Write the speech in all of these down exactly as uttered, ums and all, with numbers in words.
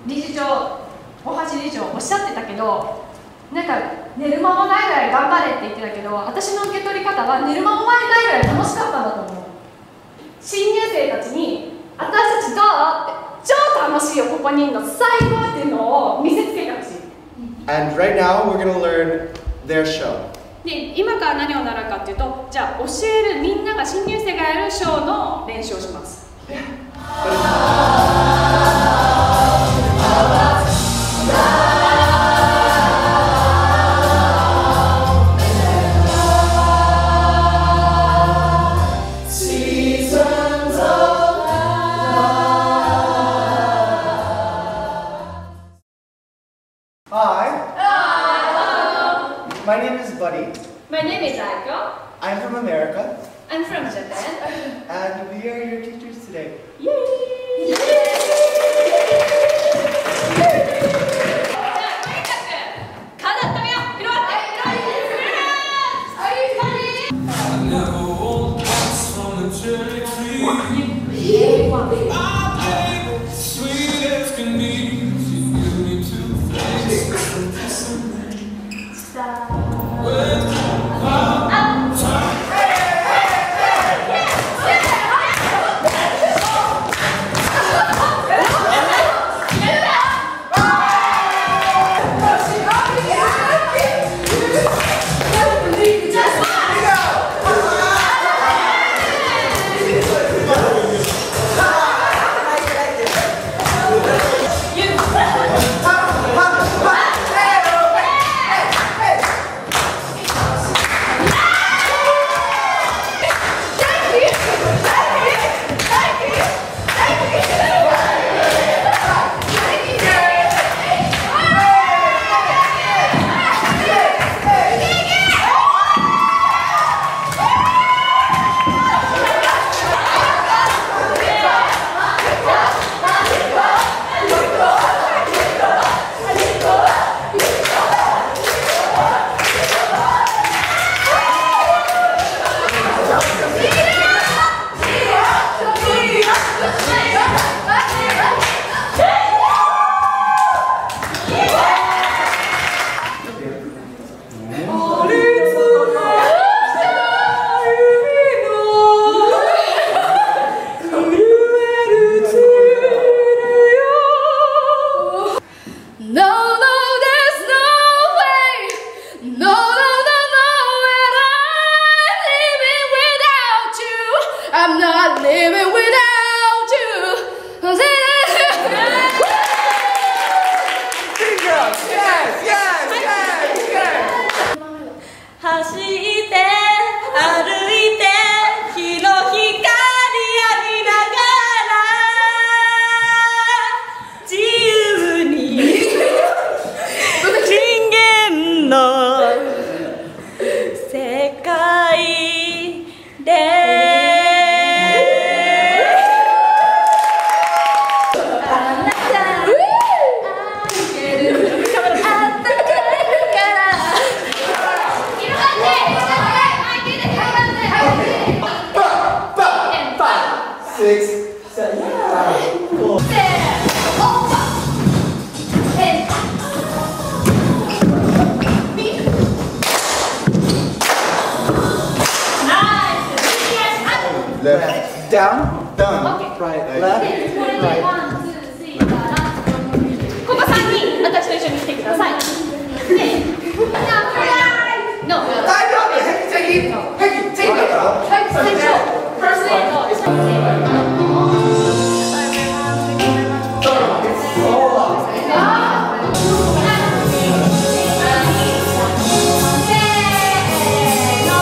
理事長、大橋理事長おっしゃってたけど、なんか寝る間もないぐらい頑張れって言ってたけど、私の受け取り方は寝る間もないぐらい楽しかったんだと思う。新入生たちに「私たちどう?」って「超楽しいよここにいるの最高」っていうのを見せつけてほしい。 And right now we're gonna learn their show. で、今から何を習うかっていうと、じゃあ教えるみんなが新入生がやるショーの練習をします。 Hi. My name is Buddy. My name is Aiko. I'm from America. I'm from Japan. And we are your teachers today. Yay! Yay!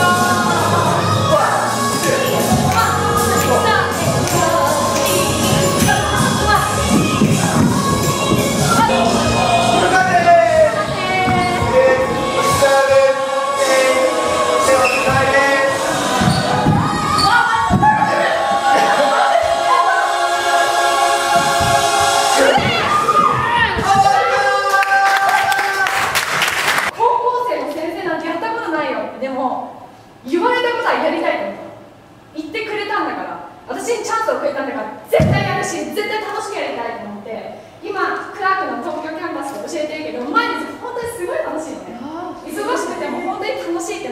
「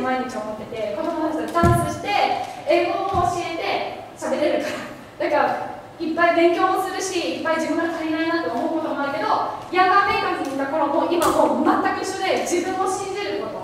毎日思ってて、子供たちとダンスして英語も教えて喋れるからだからいっぱい勉強もするし、いっぱい自分が足りないなと思うこともあるけど、ヤンガーメーカーズにいた頃も今も全く一緒で、自分を信じること、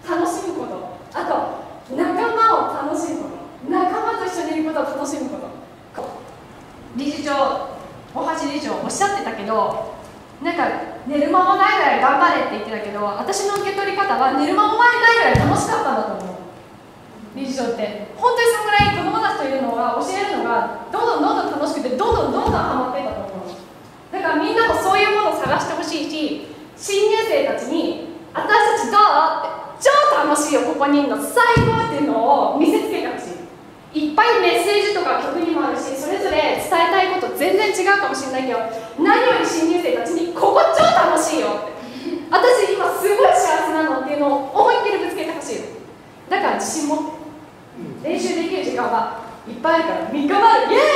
楽しむこと、あと仲間を楽しむこと、仲間と一緒にいることを楽しむこと。理事長、大橋理事長おっしゃってたけど、なんか寝る間もないぐらい頑張れって言ってたけど、私の受け取り方は寝る間もないぐらい楽しかったんだと思う。理事長って本当にそのぐらい子供たちというのは教えるのがどんどんどんどん楽しくて、どんどんどんどんハマっていったと思う。だからみんなもそういうものを探してほしいし、新入生たちに私たちどうって超楽しいよここにいるの最高っていうのを見せつけてほしい。いっぱいメッセージとか曲にもあるし、それぞれ伝えたいこと全然違うかもしれないけど、何より新入生たちにここ超楽しいよって私今すごい幸せなのっていうのを思いっきりぶつけてほしい。だから自信持って練習できる時間はいっぱいあるからみっかまえイエ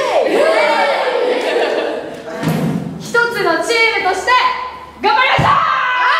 ーイ一つのチームとして頑張りましょう。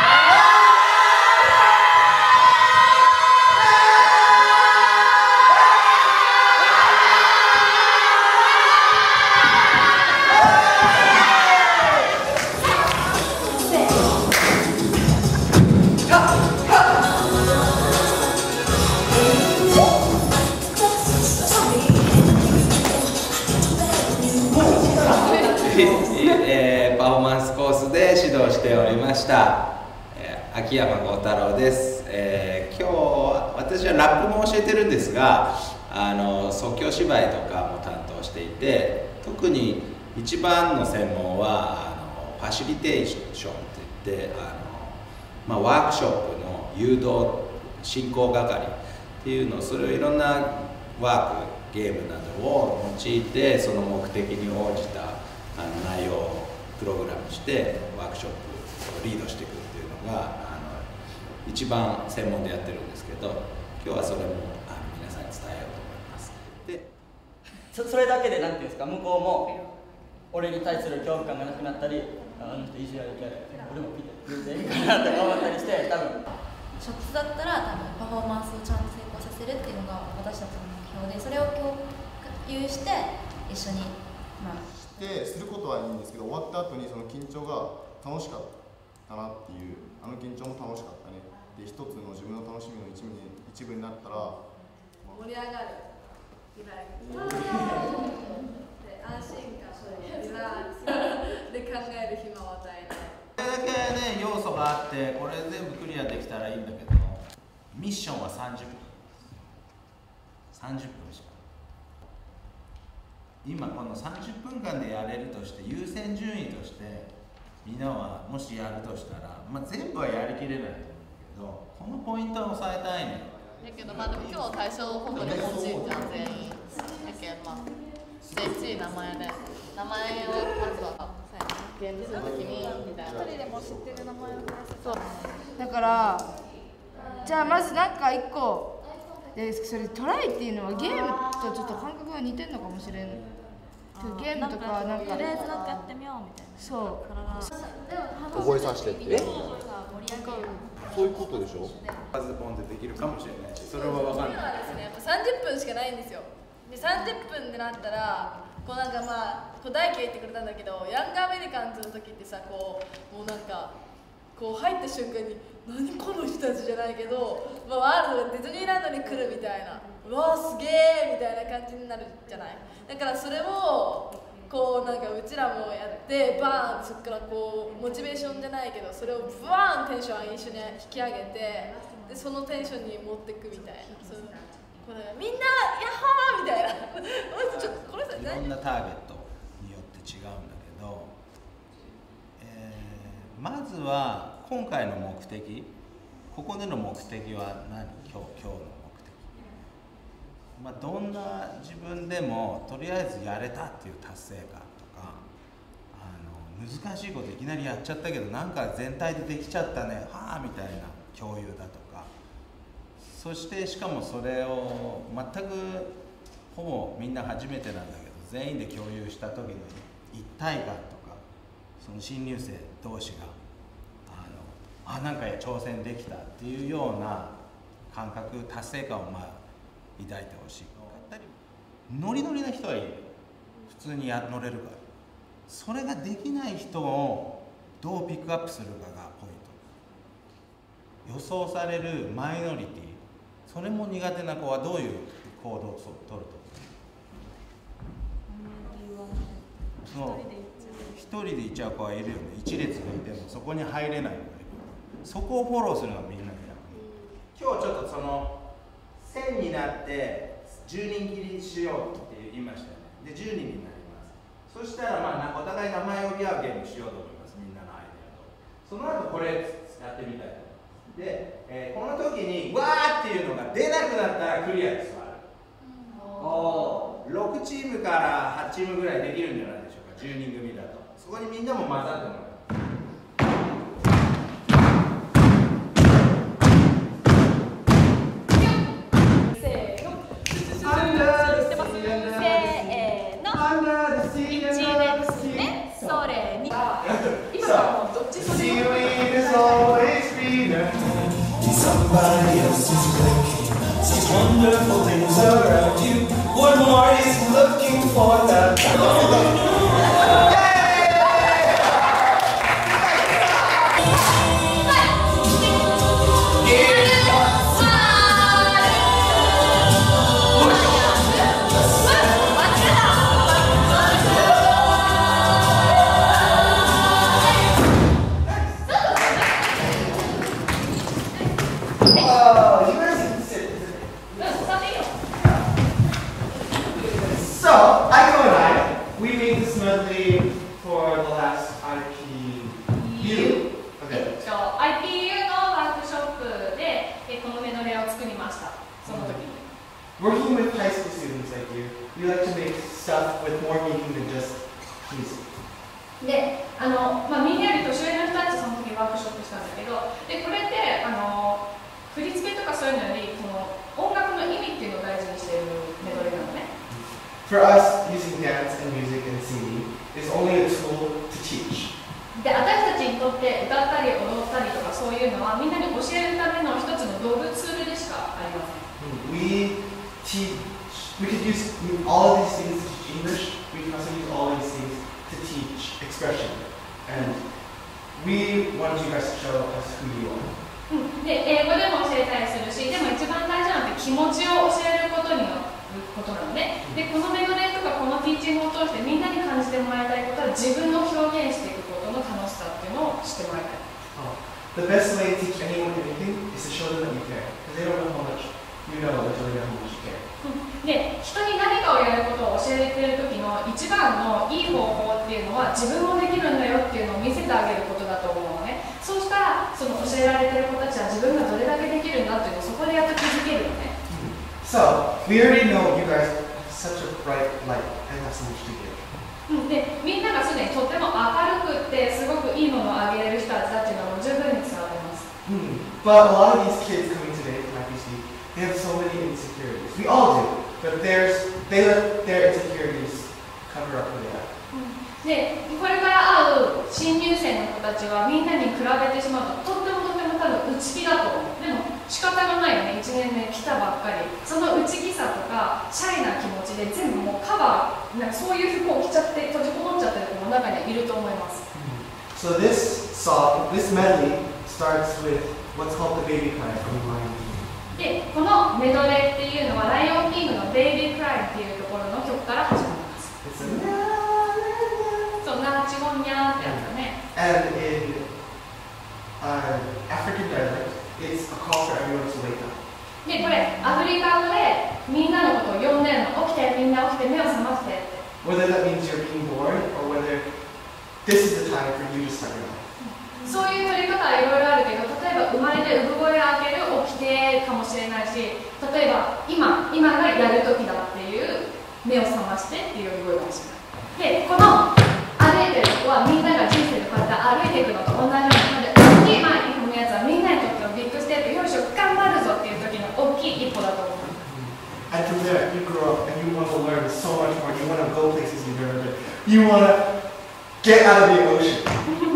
えー、パフォーマンスコースで指導しておりました、えー、秋山幸太郎です、えー、今日私はラップも教えてるんですが、あの即興芝居とかも担当していて、特に一番の専門はあのファシリテーションっていってあの、まあ、ワークショップの誘導進行係っていうの、それをいろんなワークゲームなどを用いてその目的に応じたあの内容をプログラムしてワークショップをリードしていくっていうのがあの一番専門でやってるんですけど、今日はそれもあの皆さんに伝えようと思います。でそ, それだけでなんていうんですか、向こうも俺に対する恐怖感がなくなったり、あの人意地悪いから俺もピッて言うていいかなとか思ったりして、多分ショッツだったら多分パフォーマンスをちゃんと成功させるっていうのが私たちの目標で、それを共有して一緒にまあですることはいいんですけど、終わった後にその緊張が楽しかったなっていう、あの緊張も楽しかったねで、一つの自分の楽しみの一部に一部になったら盛り上がるぐらいで安心感リラックスで考える暇を与えない。 これだけね要素があって、これ全部クリアできたらいいんだけど、ミッションはさんじゅっぷんさんじゅっぷんしか今このさんじゅっぷんかんでやれるとして、優先順位としてみんなはもしやるとしたら、まあ、全部はやりきれないと思うけど、このポイントを押さえたいね。 だけどまあでも今日対象本当に欲しいじゃん全員。だけどまあでっちい名前で名前をまずはゲームするときにみたいな。一人でも知ってる名前を話せそう。 だからじゃあまずなんか一個で、それトライっていうのはゲームとちょっと感覚が似てるのかもしれん。ゲームとかなんかとりあえずなんかやってみようみたいな。 そう覚えさせてってそういうことでしょ。 まずポンってできるかもしれないし、それは分かんない。 今はですね、やっぱさんじゅっぷんしかないんですよ。でさんじゅっぷんってなったらこうなんかまあこう大輝言ってくれたんだけど、ヤングアメリカンズの時ってさ、こうもうなんかこう入った瞬間に何この人たちじゃないけど、まあ、ワールドがディズニーランドに来るみたいな、うわーすげーみたいな感じになるじゃない。だからそれをこうなんかうちらもやってバーン、そっからこうモチベーションじゃないけど、それをバーンテンション一緒に引き上げて、でそのテンションに持っていくみたいな、そのこれみんなヤッホーみたいなちょっとこれさいろんなターゲットによって違うんだけど、えー、まずは今回の目的、ここでの目的は何、今日今日の目的、まあ、どんな自分でもとりあえずやれたっていう達成感とか、あの難しいこといきなりやっちゃったけどなんか全体でできちゃったねはあみたいな共有だとか、そしてしかもそれを全くほぼみんな初めてなんだけど全員で共有した時に一体感とか、その新入生同士があのあなんか挑戦できたっていうような感覚達成感をまあ抱いてほしい。ノリノリな人はいいよ、普通にや乗れるから。それができない人をどうピックアップするかがポイント。予想されるマイノリティ、それも苦手な子はどういう行動を取ると。そう一人で行っちゃう子はいるよね。一列でいてもそこに入れない子がいる。そこをフォローするのがみんなでやる。今日ちょっとその線になってじゅうにん切りしようって言いましたよね。でじゅうにんになります。そしたらまあお互い名前を呼び合うゲームしようと思います。みんなのアイデアと。その後これやってみたいと思います。で、えー、この時にわーっていうのが出なくなったらクリアです。おろくチームからはちチームぐらいできるんじゃないでしょうか。じゅうにん組だと。そこにみんなも混ざってもらう。 Somebody else is blinking, sees wonderful things around you. One more is looking for that. For the last I P U. Okay. アイピーユー のワークショップでこのメドレーを作りました。その時に。 Working with high school students like you, we like to make stuff with more meaning than just music. で、あのまあみんなより年上の人たちその時ワークショップしたんだけど、でこれってあの振り付けとかそういうのよりこの音楽の意味っていうのを大事にしているメドレーなのね。 For us, using dance and music and singing is only a tool to teach. で、私たちにとって歌ったり踊ったりとかそういうのはみんなに教えるための一つの道具ツールでしかありません。 We teach. We could use all of these things to teach English. We can also use all of these things to teach expression. And we want you guys to show us who you are. うん、で、英語でも教えたりするし、でも一番大事なのって気持ちを教えることによることなのね。で、このメドレーとかこのティーチングを通してみんなに感じてもらいたいことは自分の表現していくことの楽しさっていうのを知ってもらいたい。 Oh. The best way to teach anyone anything is to show them that you care. Because they don't know how much you know until they know how much you care. で、人に何かをやることを教えてる時の一番のいい方法っていうのは自分もできるんだよっていうのを見せてあげることだと思うのね。そうしたらその教えられてる子たちは自分がどれだけできるんだっていうのをそこでやっと気づけるのね。 So, we already know you guys have such a bright light and have so much to give. で、みんながすでにとっても明るくってすごくいいものをあげれる人たちだっていうのはもう十分に伝わってます。 Mm. But a lot of these kids coming today from I P C, they have so many insecurities. We all do, but there's they let their insecurities cover up who they are. で、これから会う新入生の子たちはみんなに比べてしまうととってもとっても多分内気だと思う。でも仕方がないよね、いちねんめ来たばっかり。その内気さとかシャイな気持ちで全部もうカバー、なんかそういう服を着ちゃって閉じこもっちゃってる子も中にはいると思います。 So this song, this medley starts with what's called the baby cry from Lion King. で、このメドレーっていうのはライオンキングのベイビークライっていうところの曲から始まります。 It's a そう、ナーチゴンニャーってやつだね。 And in uh, African dialect, it's a call for everyone to wake up. で、これアフリカ語でみんなのことを呼んでるの。起きて、みんな起きて、目を覚ましてって。 Whether that means you're being born or whether this is the time for you to start your life. そういう取り方はいろいろあるけど、例えば生まれて産声を開ける起きてかもしれないし、例えば今、今がやる時だっていう目を覚ましてっていう呼び声かもしれない。で、この歩いてる子はみんなが人生でこうやって歩いていくのと同じようなので、大きい前に踏むやつはみんなにとってのビッグステップ、よいしょ、頑張るぞっていう時の大きい一歩だと思う。 And from there, you grow up and you want to learn so much more. You want to go places you've never been. You want to get out of the ocean.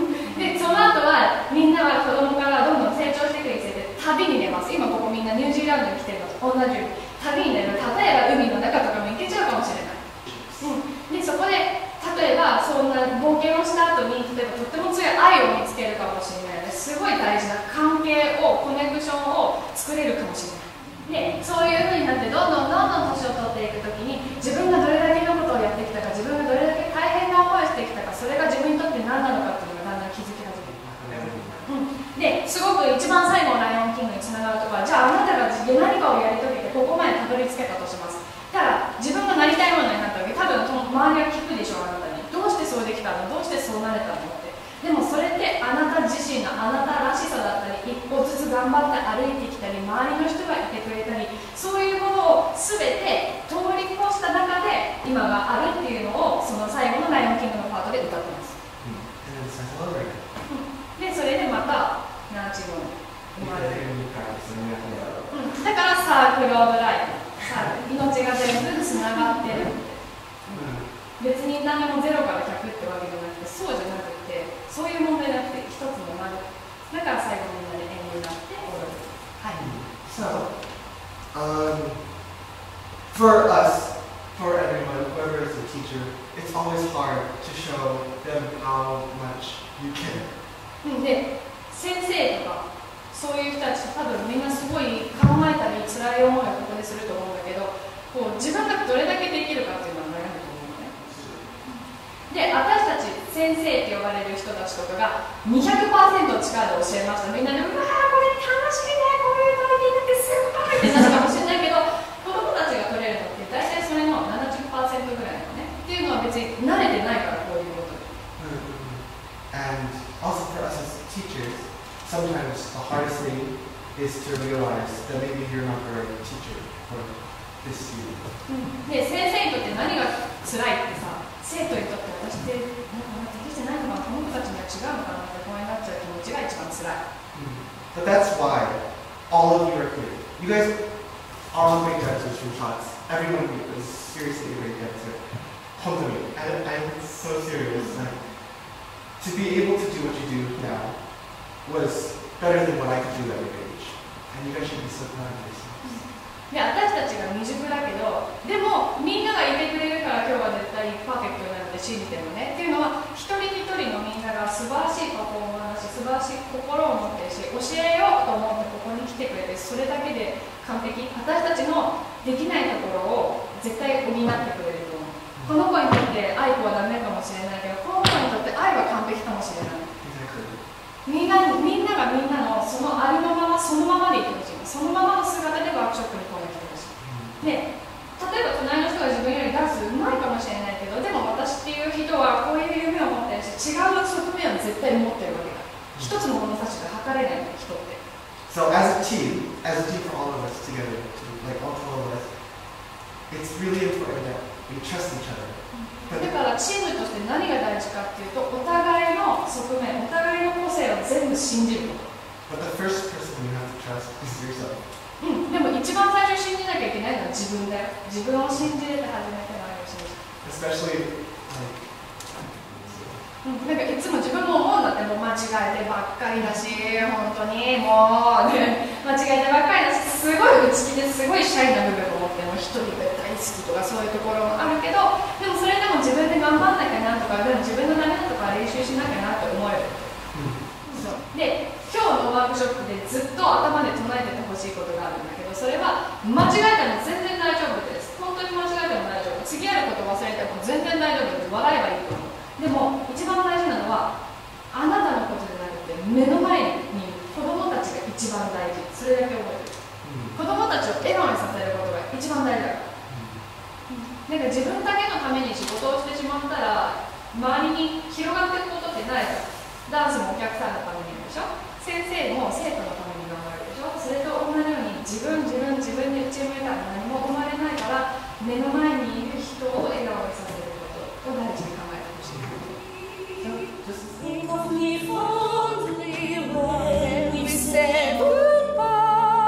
で、その後はみんなは子供からどんどん成長していくにつれて旅に出ます。今ここみんなニュージー同じように旅に出る、例えば海の中とかも行けちゃうかもしれない、うん、でそこで例えばそんな冒険をした後に例えばとっても強い愛を見つけるかもしれない、すごい大事な関係をコネクションを作れるかもしれない。でそういう風になってどんどんどんどん年を取っていくときに自分がどれだけのことをやってきたか、自分がどれだけ大変な思いをしてきたか、それが自分にとって何なのかっていうのがだんだん気づき始める、うん、ですごく一番最後のライオンキングにつながるところは、じゃああなたが何かをやり遂げてここまでたどり着けたとします。ただ自分がなりたいものになったわけ、多分周りは聞くでしょう、あなたに。どうしてそうできたの、どうしてそうなれたのって。でもそれってあなた自身のあなたらしさだったり、一歩ずつ頑張って歩いてきたり、周りの人がいてくれたり、そういうものを全て通り越した中で今があるっていうのを、その最後のライオンキングのパートで歌ってます、うん、でそれでまた何チーム生まれる、うん、だからサークルオブライフ、命が全部つながってるって、うん、別に何もゼロからひゃくってわけじゃなくて、そうじゃなくて、そういう問題じゃなくて一つの丸だから最後みんなで円になって踊る。はい。 So, um, for us, for everyone, whoever is a teacher, it's always hard to show them how much you care. で、先生とかそういう人たち多分みんなすごい考えたり辛い思いをここですると思うんだけど、こう自分がどれだけできるかっていうのは悩むと思うのね。で、私たち先生って呼ばれる人たちとかが にひゃくパーセント 力で教えました。みんなでうわーこれ楽しいね、こういう体験になってすごいってなるかもしれないけど、子供たちが取れるのって大体それの ななじゅっパーセント ぐらいなのね。っていうのは別に慣れてないから、こういうことで。 And also for us as teachers, sometimes the hardest thing is to realize that maybe you're not the right teacher for this student. で、先生にとって何が辛いってさ、生徒にとって私ってなんか適してないのかな、この子たちには違うのかなって不安になっちゃう気持ちが一番辛い。 But that's why all of you are here. You guys are all great dancers from shots. Everyone of you is seriously a great dancer. Homecoming. I, I'm so serious. Like, to be able to do what you do now was better than what I could do at your age. And you guys should be so proud of yourselves. で、私たちが未熟だけど、でもみんながいてくれるから今日は絶対パーフェクトになるって信じてるのね。っていうのは一人一人のみんなが素晴らしいパフォーマンスだし、素晴らしい心を持ってるし、教えようと思ってここに来てくれて、それだけで完璧。私たちのできないところを絶対補ってくれると思う。この子にとって愛子はダメかもしれないけど、この子にとって愛は完璧かもしれない。みんなみんながみんなのそのありのままそのままでいてほしい。そのままの姿でワークショップに来てほしい。で、例えば隣の人が自分よりダンスうまいかもしれないけど、でも私っていう人はこういう夢を持ってるし、違う側面を絶対持ってるわけだ。一つの物差しが測れない人って。 So as a team, as a team for all of us together, like all twelve of us, it's really important that we trust each other. だからチームとして何が大事かっていうと、お互いの側面、お互いの個性を全部信じること。 But the first person you have to trust is yourself. うん、でも一番最初に信じなきゃいけないのは自分だよ。自分を信じれて初めて何を信じる。 Especially, like, うん、なんかいつも自分も思うんだって、もう間違えてばっかりだし、本当にもう、ね、間違えてばっかりだし、すごい内気ですごいシャイな部分を持っても一人が大好きとかそういうところもあるけど、でもそれでも自分で頑張んなきゃなとか、でも自分のダメなとか練習しなきゃなって思える。そうで、今日のワークショップでずっと頭で唱えててほしいことがあるんだけど、それは間違えても全然大丈夫です。本当に間違えても大丈夫。次やること忘れても全然大丈夫です。笑えばいいと思う。でも一番大事なのはあなたのことじゃなくて、目の前に子供たちが一番大事。それだけ覚えてる。子供たちを笑顔にさせることが一番大事だから。なんか自分だけのために仕事をしてしまったら周りに広がっていくことってないから。ダンスもお客さんのためにでしょ、先生も生徒のために頑張るでしょ。それと同じように自分自分自分で内向いたら何も生まれないから、目の前にいる人を笑顔にさせることを大事に考えてほしい。Think of me fondly when we say goodbye.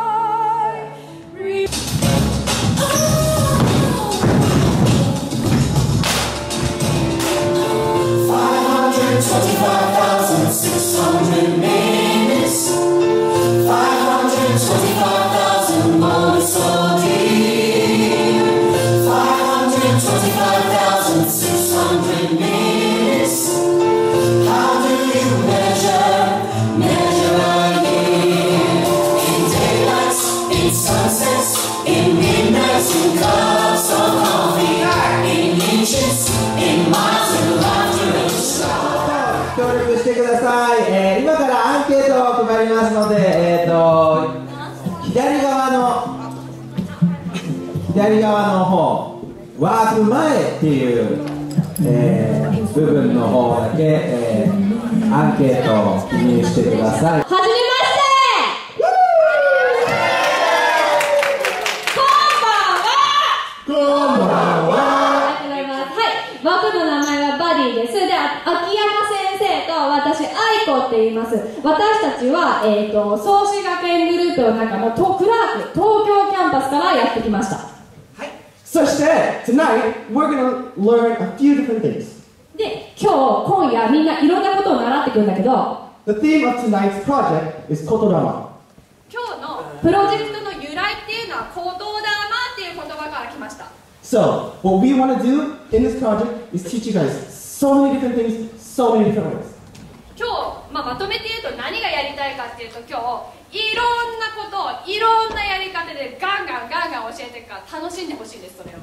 Twenty-five thousand six hundred minutes, five hundred twenty-five thousand more so. い、えー、今からアンケートを配りますので、えーと左側の左側の方、ワーク前っていう、えー、部分の方だけ、えー、アンケートを記入してください。はじめまして。こんばんは。こんばんは。ありがとうございます。はい、僕の名前はバディです。で、秋山先生と私、愛子って言います。私たちは、えーと、創志学園グループの中のトクラーク、東京キャンパスからやってきました。 そして、tonight, we're gonna learn a few different things. で、今日、今夜、みんないろんなことを習ってくるんだけど、 The theme of tonight's project is Kotorama. 今日のプロジェクトの由来っていうのは、コトダマっていう言葉から来ました。 So, what we want to do in this project is teach you guys so many different things, so many different ways. 今日、まあ、まとめて言うと何がやりたいかっていうと、今日いろんなことをいろんなやり方でガンガンガンガン教えていくから楽しんでほしいです。それを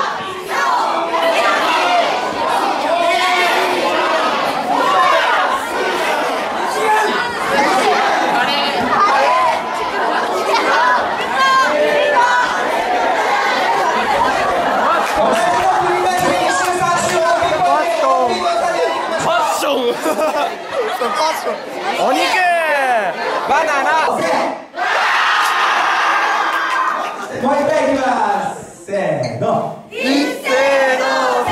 お肉バナナ。 もう一回いきます。せーの。 一斉のせ。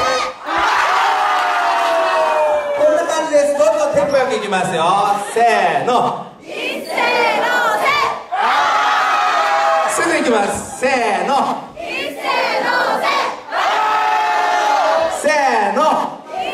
こんな感じです。どんどんテンポよくいきますよ。せーの。 一斉のせ。 すぐいきます。せーの。 一斉のせ。 せーの。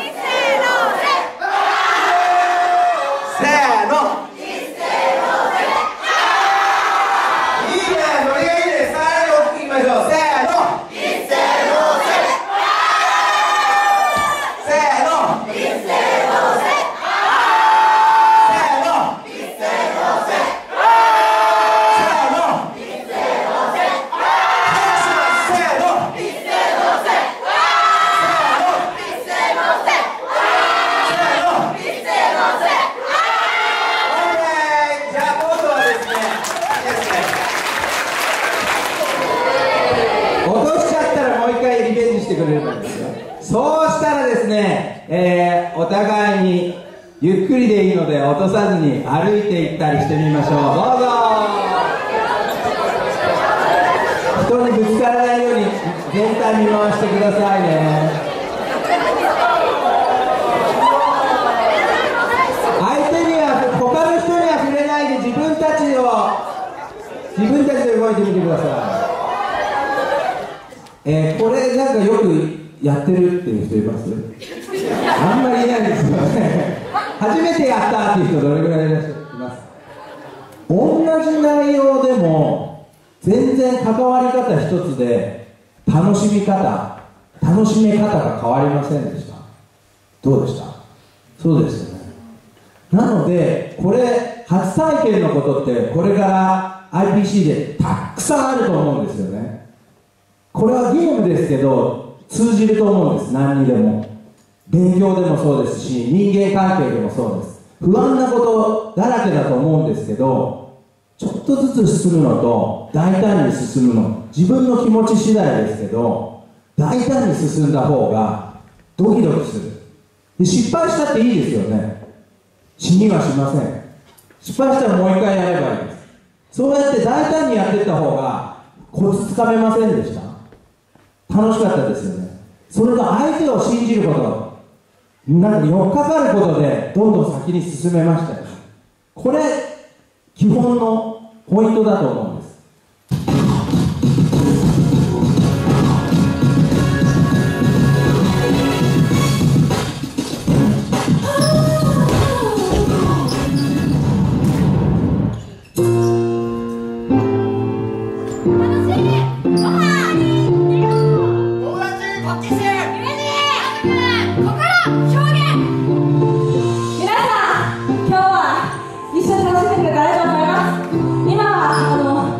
してくれればいいんですよ。そうしたらですね、えー、お互いにゆっくりでいいので落とさずに歩いていったりしてみましょう。どうぞ。人にぶつからないように全体見回してくださいね。相手には他の人には触れないで自分たちを自分たちで動いてみてください。えー、これなんかよくやってるっていう人います？あんまりいないですよね。初めてやったっていう人どれぐらいいらっしゃいます？同じ内容でも全然関わり方一つで楽しみ方、楽しめ方が変わりませんでした？どうでした？そうですよね。なのでこれ初体験のことってこれから アイピーシー でたくさんあると思うんですよね。これはゲームですけど通じると思うんです。何にでも勉強でもそうですし人間関係でもそうです。不安なことだらけだと思うんですけどちょっとずつ進むのと大胆に進むの自分の気持ち次第ですけど大胆に進んだ方がドキドキする。で失敗したっていいですよね。死にはしません。失敗したらもう一回やればいいです。そうやって大胆にやっていった方がコツつかめませんでした？楽しかったですよね。それが相手を信じること、なんかよっかかることでどんどん先に進めましたよ。これ基本のポイントだと思うんです。今はあの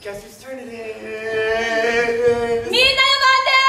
Guess whose turn it is? みんなの番です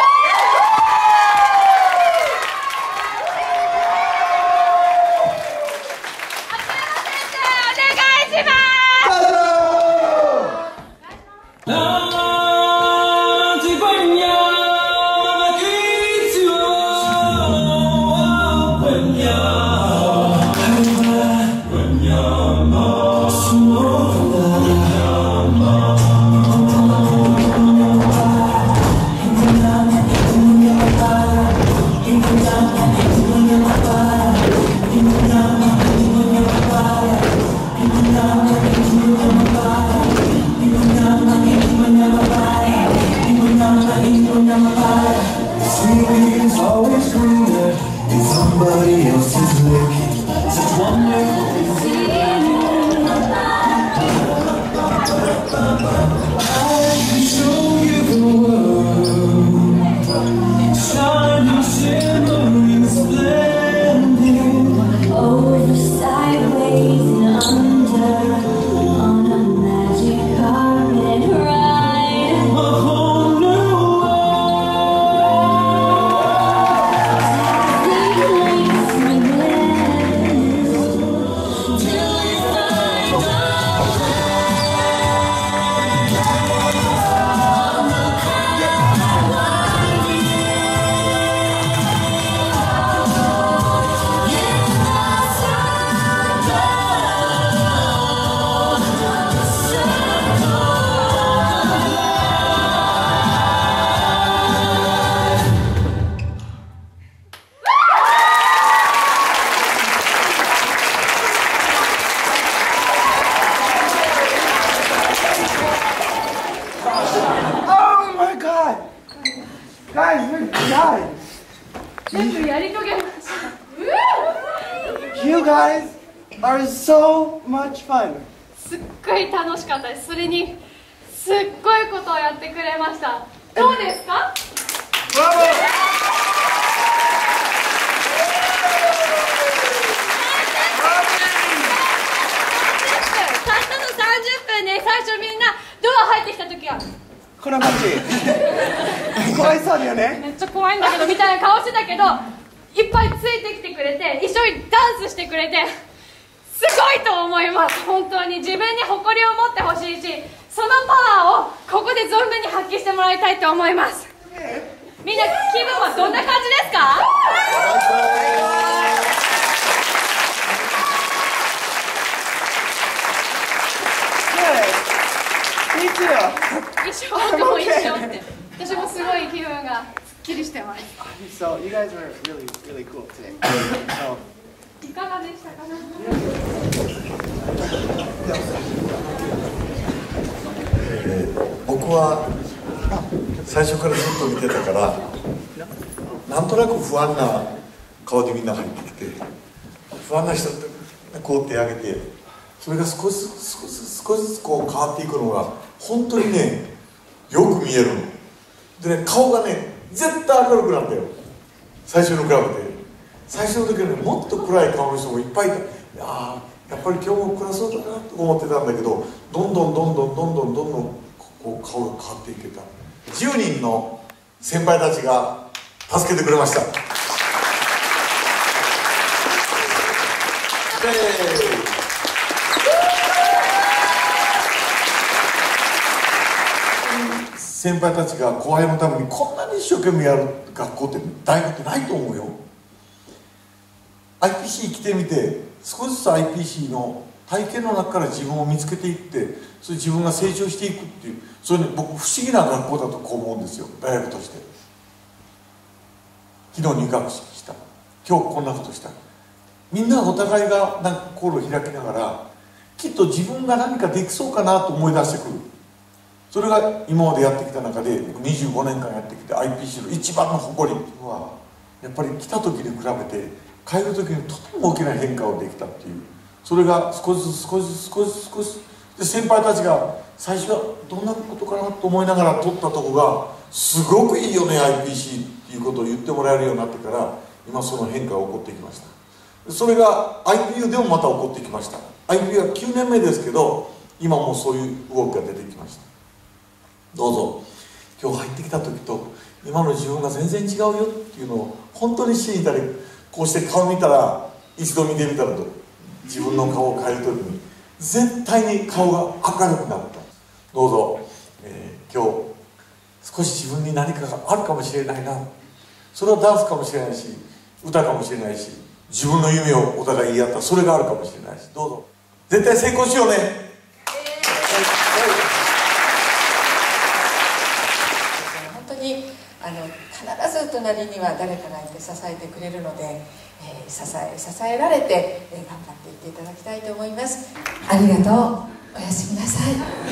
全部やり遂げました。 You guys are so much fun. すっごい楽しかったです。それにすっごいことをやってくれました。どうですか？ ブラボー。 たったのさんじゅっぷんで最初みんなドア入ってきた時はこんな感じ。怖いそうだよね。 めっちゃ怖いんだけどみたいな顔してたけど、いっぱいついてきてくれて一緒にダンスしてくれてすごいと思います。本当に自分に誇りを持ってほしいし、そのパワーをここで存分に発揮してもらいたいと思います。みんな気分はどんな感じですか？一緒、僕も一緒って。私もすごい気分がすっきりしてます。 So you guys were really really cool today. So いかがでしたか？ えー、僕は最初からずっと見てたからなんとなく不安な顔でみんな入ってきて、不安な人ってこう手を挙げて、それが少しずつ少しずつ少しずつこう変わっていくのが本当にねよく見えるのでね、顔がね絶対明るくなったよ、最初に比べて。最初の時はねもっと暗い顔の人もいっぱいいた。いややっぱり今日も暗そうだなと思ってたんだけど、どんどんどんどんどんどんどんどんこう顔が変わっていけた。じゅうにんの先輩たちが助けてくれました。先輩たちが後輩のためにこんなに一生懸命やる学校って大学ってないと思うよ。 アイピーシー 来てみて少しずつ アイピーシー の体験の中から自分を見つけていって、それ自分が成長していくっていう、それね僕不思議な学校だとこう思うんですよ、大学として。昨日入学式した、今日こんなことした。みんなお互いがなんか心を開きながらきっと自分が何かできそうかなと思い出してくる。それが今までやってきた中で僕にじゅうごねんかんやってきて アイピーシー の一番の誇りっていうのはやっぱり来た時に比べて帰る時にとても大きな変化をできたっていう、それが少しずつ少しずつ少しずつ少しずつで、先輩たちが最初はどんなことかなと思いながら取ったとこがすごくいいよね アイピーシー っていうことを言ってもらえるようになってから、今その変化が起こってきました。それが アイピーユー でもまた起こってきました。 アイピーユー はきゅうねんめですけど、 今もうそういう動きが出てきました。どうぞ今日入ってきた時と今の自分が全然違うよっていうのを本当に知りたい。こうして顔見たら一度見てみたらと自分の顔を変える時に絶対に顔が明るくなると。どうぞ、えー、今日少し自分に何かがあるかもしれないな。それはダンスかもしれないし歌かもしれないし自分の夢をお互い言い合ったそれがあるかもしれないし、どうぞ絶対成功しようね、えーはいはい、 本当にあの必ず隣には誰かがいて支えてくれるので、えー、支え支えられて、えー、頑張っていっていただきたいと思います。ありがとう。おやすみなさい。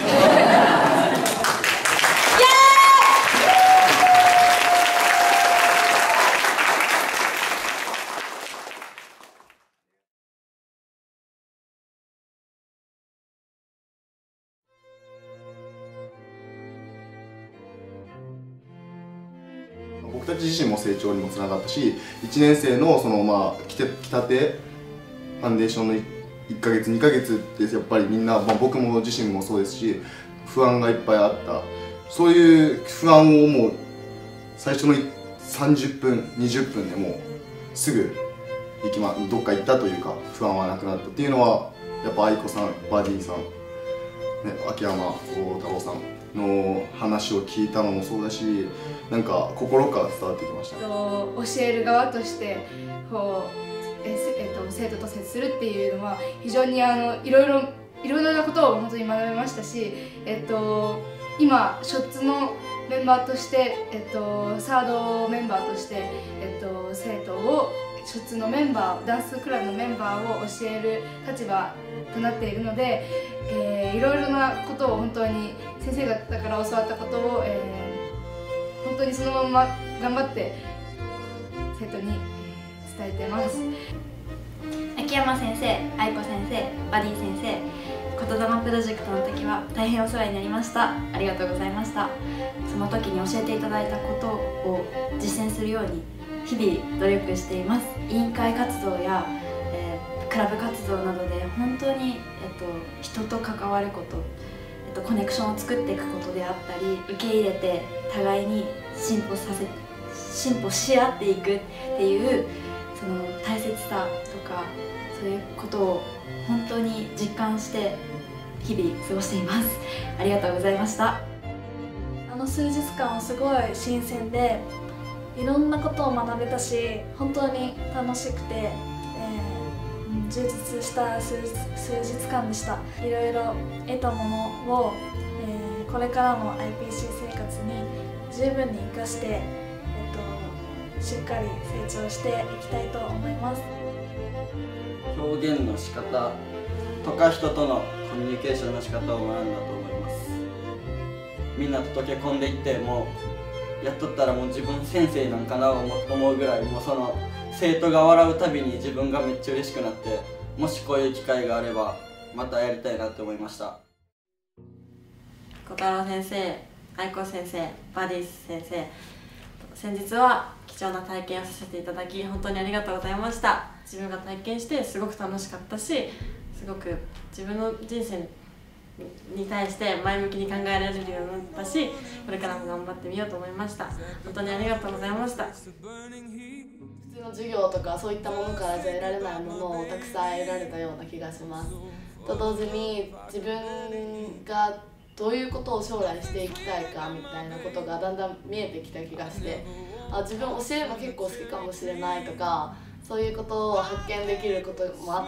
僕たち自身も成長にもつながったし、いちねん生のそのまあ来て来たてファンデーションのいっかげつにかげつってやっぱりみんな、まあ、僕も自身もそうですし不安がいっぱいあった。そういう不安をもう最初のさんじゅっぷんにじゅっぷんでもうすぐ行き、ま、どっか行ったというか不安はなくなったっていうのはやっぱ愛子さん、バディさん、ね、秋山幸太郎さんの話を聞いたのもそうだし、なんか心から伝わってきました。 教える側としてこう、ええっと、生徒と接するっていうのは非常にあのいろいろいろいろなことを本当に学べましたし、えっと、今ショッツのメンバーとして、えっと、サードメンバーとして、えっと、生徒をショッツのメンバーダンスクラブのメンバーを教える立場となっているので、えー、いろいろなことを本当に先生方から教わったことを、えー、本当にそのまま頑張って生徒に伝えてます。 秋山先生、愛子先生、バディ先生、言霊プロジェクトの時は大変お世話になりました。ありがとうございました。その時に教えていただいたことを実践するように日々努力しています。委員会活動や、えー、クラブ活動などで本当に、えっと、人と関わること、えっと、コネクションを作っていくことであったり、受け入れて互いに進歩させ進歩し合っていくっていうその大切さとかそういうことを本当に実感して日々過ごしています。ありがとうございました。 あの数日間はすごい新鮮でいろんなことを学べたし本当に楽しくて、えー、充実した数日、数日間でした。いろいろ得たものを、えー、これからの アイピーシー 生活に十分に生かして、えっと、しっかり成長していきたいと思います。 表現の仕方とか人とのコミュニケーションの仕方を学んだと思います。みんなと溶け込んでいってもうやっとったらもう自分先生なんかなと思うぐらい、もうその生徒が笑うたびに自分がめっちゃ嬉しくなって、もしこういう機会があればまたやりたいなって思いました。 小太郎先生、愛子先生、バディ先生、先日は貴重な体験をさせていただき本当にありがとうございました。自分が体験してすごく楽しかったし、すごく自分の人生に対して前向きに考えられるようになったし、これからも頑張ってみようと思いました。本当にありがとうございました。 普通の授業とかそういったものからじゃ得られないものをたくさん得られたような気がします。と同時に自分がどういうことを将来していきたいかみたいなことがだんだん見えてきた気がして、あ、自分教えるの結構好きかもしれないとか、そういうことを発見できることもあって、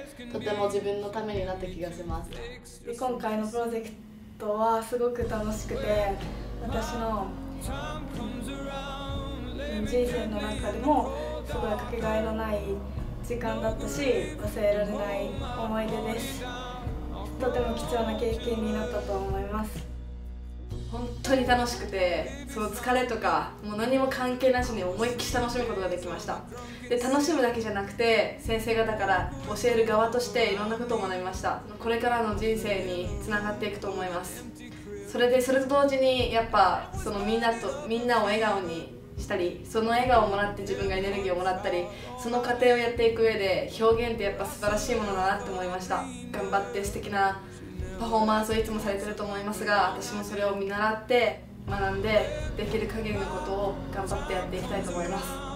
とても自分のためになった気がします。 で今回のプロジェクトはすごく楽しくて、私の人生の中でもすごいかけがえのない時間だったし、忘れられない思い出です。とても貴重な経験になったと思います。 本当に楽しくて、その疲れとかもう何も関係なしに思いっきり楽しむことができました。で楽しむだけじゃなくて、先生方から教える側としていろんなことを学びました。これからの人生につながっていくと思います。それでそれと同時にやっぱそのみんなとみんなを笑顔にしたり、その笑顔をもらって自分がエネルギーをもらったり、その過程をやっていく上で表現ってやっぱ素晴らしいものだなって思いました。頑張って素敵なパフォーマンスをいつもされてると思いますが、私もそれを見習って学んでできる限りのことを頑張ってやっていきたいと思います。